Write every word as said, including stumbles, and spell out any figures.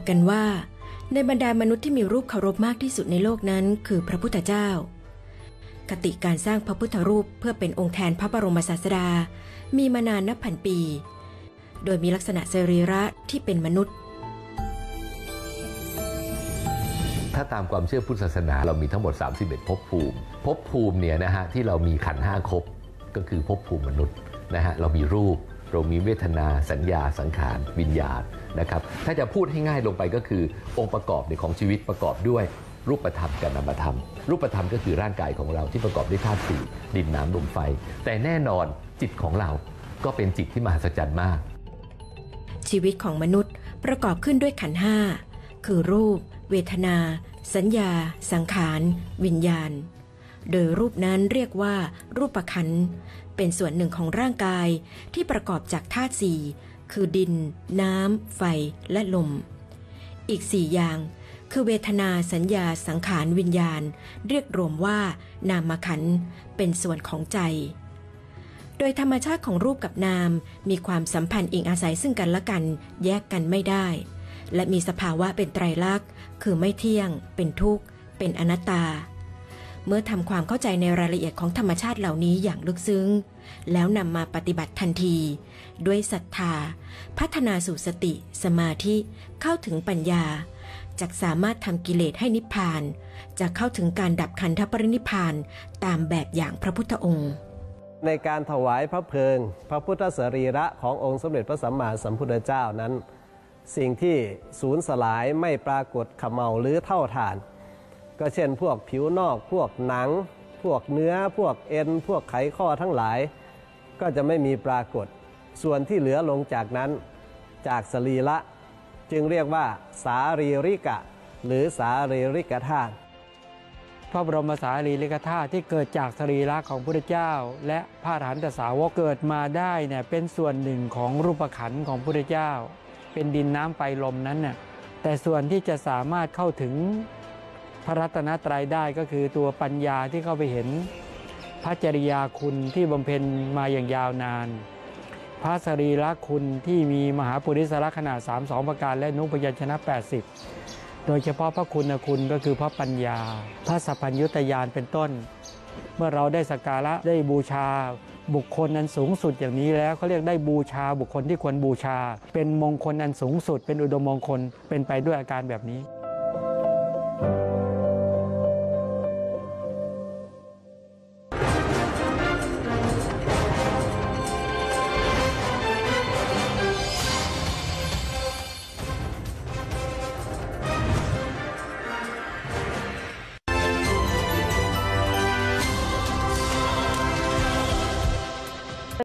กันว่าในบรรดามนุษย์ที่มีรูปเคารพมากที่สุดในโลกนั้นคือพระพุทธเจ้าคติการสร้างพระพุทธรูปเพื่อเป็นองค์แทนพระบรมศาสดามีมานานนับพันปีโดยมีลักษณะสรีระที่เป็นมนุษย์ถ้าตามความเชื่อพุทธศาสนาเรามีทั้งหมดสามสิบเอ็ดภพภูมิภพภูมิเนี่ยนะฮะที่เรามีขันธ์ห้าครบก็คือภพภูมิมนุษย์นะฮะเรามีรูปเรามีเวทนาสัญญาสังขารวิญญาณนะครับถ้าจะพูดให้ง่ายลงไปก็คือองค์ประกอบในของชีวิตประกอบด้วยรูปธรรมกับนามธรรมรูปธรรมก็คือร่างกายของเราที่ประกอบด้วยธาตุสี่ดินน้ำลมไฟแต่แน่นอนจิตของเราก็เป็นจิตที่มหัศจรรย์มากชีวิตของมนุษย์ประกอบขึ้นด้วยขันธ์ห้าคือรูปเวทนาสัญญาสังขารวิญญาณโดยรูปนั้นเรียกว่ารูปขันธ์เป็นส่วนหนึ่งของร่างกายที่ประกอบจากธาตุสี่คือดินน้ำไฟและลมอีกสี่อย่างคือเวทนาสัญญาสังขารวิญญาณเรียกรวมว่านามขันธ์เป็นส่วนของใจโดยธรรมชาติของรูปกับนามมีความสัมพันธ์อิงอาศัยซึ่งกันและกันแยกกันไม่ได้และมีสภาวะเป็นไตรลักษณ์คือไม่เที่ยงเป็นทุกข์เป็นอนัตตาเมื่อทำความเข้าใจในรายละเอียดของธรรมชาติเหล่านี้อย่างลึกซึ้งแล้วนำมาปฏิบัติทันทีด้วยศรัทธาพัฒนาสู่สติสมาธิเข้าถึงปัญญาจะสามารถทำกิเลสให้นิพพานจะเข้าถึงการดับขันธปรินิพพานตามแบบอย่างพระพุทธองค์ในการถวายพระเพลิงพระพุทธสรีระขององค์สมเด็จพระสัมมาสัมพุทธเจ้านั้นสิ่งที่สูญสลายไม่ปรากฏเขม่าหรือเท่าฐานก็เช่นพวกผิวนอกพวกหนังพวกเนื้อพวกเอ็นพวกไขข้อทั้งหลายก็จะไม่มีปรากฏส่วนที่เหลือลงจากนั้นจากสรีระจึงเรียกว่าสารีริกะหรือสารีริกธาตุพระบรมสารีริกธาตุที่เกิดจากสรีระของพระพุทธเจ้าและพระอรหันตสาวกเกิดมาได้เนี่ยเป็นส่วนหนึ่งของรูปขันธ์ของพระพุทธเจ้าเป็นดินน้ำไฟลมนั้นน่ะแต่ส่วนที่จะสามารถเข้าถึงพระรัตนตรัยได้ก็คือตัวปัญญาที่เข้าไปเห็นพระจริยาคุณที่บำเพ็ญมาอย่างยาวนานพระสรีระคุณที่มีมหาปุริสลักษณะสามสิบสองประการและนุพยัญชนะแปดสิบโดยเฉพาะพระคุณคุณก็คือพระปัญญาพระสัพพัญญุตญาณเป็นต้นเมื่อเราได้สักการะได้บูชาบุคคลอันสูงสุดอย่างนี้แล้วเขาเรียกได้บูชาบุคคลที่ควรบูชาเป็นมงคลอันสูงสุดเป็นอุดมมงคลเป็นไปด้วยอาการแบบนี้